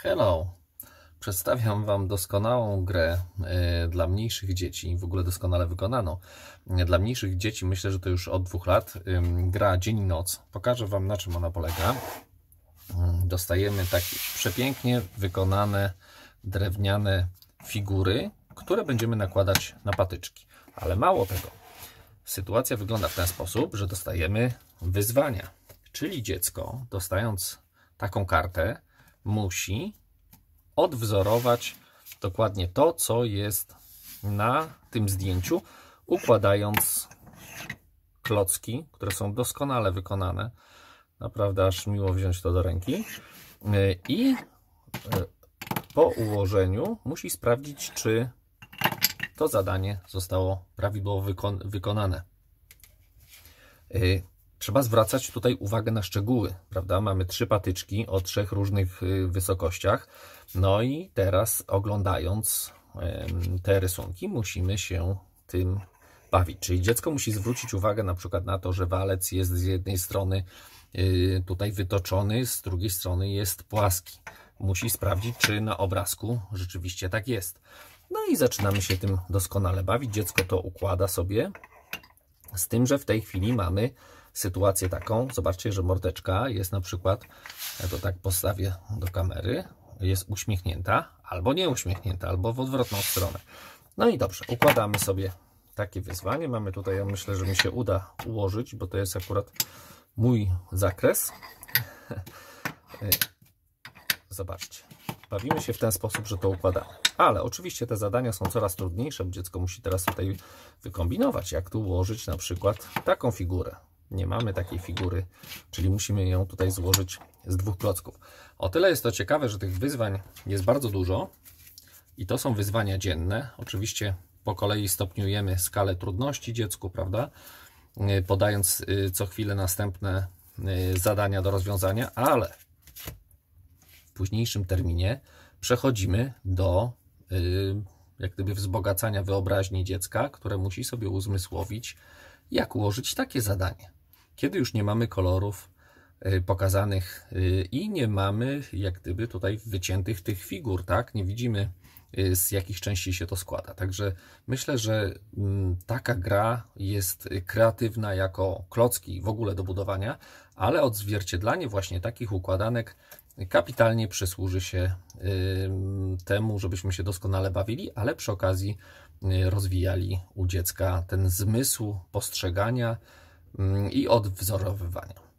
Hello! Przedstawiam Wam doskonałą grę dla mniejszych dzieci, w ogóle doskonale wykonaną. Dla mniejszych dzieci myślę, że to już od 2 lat. Gra dzień i noc. Pokażę Wam, na czym ona polega. Dostajemy takie przepięknie wykonane drewniane figury, które będziemy nakładać na patyczki. Ale mało tego. Sytuacja wygląda w ten sposób, że dostajemy wyzwania. Czyli dziecko, dostając taką kartę, musi odwzorować dokładnie to, co jest na tym zdjęciu, układając klocki, które są doskonale wykonane. Naprawdę aż miło wziąć to do ręki. I po ułożeniu musi sprawdzić, czy to zadanie zostało prawidłowo wykonane. Trzeba zwracać tutaj uwagę na szczegóły, prawda? Mamy 3 patyczki o 3 różnych wysokościach. No i teraz, oglądając te rysunki, musimy się tym bawić. Czyli dziecko musi zwrócić uwagę na przykład na to, że walec jest z jednej strony tutaj wytoczony, z drugiej strony jest płaski. Musi sprawdzić, czy na obrazku rzeczywiście tak jest. No i zaczynamy się tym doskonale bawić. Dziecko to układa sobie, z tym, że w tej chwili mamy sytuację taką, zobaczcie, że mordeczka jest na przykład, ja to tak postawię do kamery, jest uśmiechnięta, albo nie uśmiechnięta, albo w odwrotną stronę. No i dobrze, układamy sobie takie wyzwanie. Mamy tutaj, ja myślę, że mi się uda ułożyć, bo to jest akurat mój zakres. Zobaczcie, bawimy się w ten sposób, że to układamy. Ale oczywiście te zadania są coraz trudniejsze, bo dziecko musi teraz tutaj wykombinować, jak tu ułożyć na przykład taką figurę. Nie mamy takiej figury, czyli musimy ją tutaj złożyć z 2 klocków. O tyle jest to ciekawe, że tych wyzwań jest bardzo dużo i to są wyzwania dzienne. Oczywiście po kolei stopniujemy skalę trudności dziecku, prawda? Podając co chwilę następne zadania do rozwiązania, ale w późniejszym terminie przechodzimy do jak gdyby wzbogacania wyobraźni dziecka, które musi sobie uzmysłowić, jak ułożyć takie zadanie. Kiedy już nie mamy kolorów pokazanych i nie mamy jak gdyby tutaj wyciętych tych figur, tak? Nie widzimy, z jakich części się to składa. Także myślę, że taka gra jest kreatywna jako klocki w ogóle do budowania, ale odzwierciedlanie właśnie takich układanek kapitalnie przysłuży się temu, żebyśmy się doskonale bawili, ale przy okazji rozwijali u dziecka ten zmysł postrzegania i odwzorowywania.